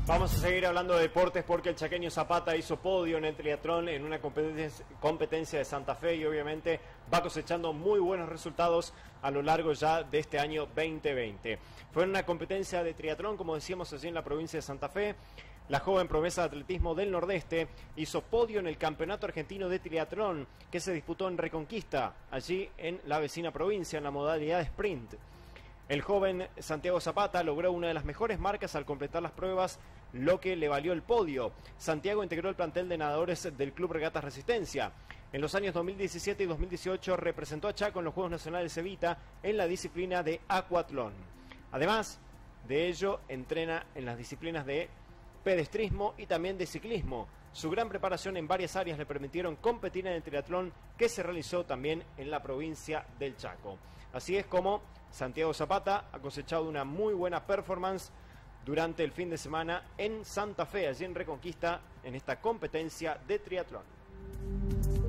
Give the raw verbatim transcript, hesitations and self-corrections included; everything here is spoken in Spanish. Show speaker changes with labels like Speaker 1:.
Speaker 1: Vamos a seguir hablando de deportes porque el chaqueño Zapata hizo podio en el triatlón en una competencia, competencia de Santa Fe y obviamente va cosechando muy buenos resultados a lo largo ya de este año veinte veinte. Fue una competencia de triatlón, como decíamos, allí en la provincia de Santa Fe. La joven promesa de atletismo del Nordeste hizo podio en el Campeonato Argentino de Triatlón que se disputó en Reconquista, allí en la vecina provincia, en la modalidad de sprint. El joven Santiago Zapata logró una de las mejores marcas al completar las pruebas, lo que le valió el podio. Santiago integró el plantel de nadadores del Club Regatas Resistencia. En los años dos mil diecisiete y dos mil dieciocho representó a Chaco en los Juegos Nacionales Evita en la disciplina de acuatlón. Además de ello, entrena en las disciplinas de pedestrismo y también de ciclismo. Su gran preparación en varias áreas le permitieron competir en el triatlón que se realizó también en la provincia del Chaco. Así es como Santiago Zapata ha cosechado una muy buena performance durante el fin de semana en Santa Fe, allí en Reconquista, en esta competencia de triatlón.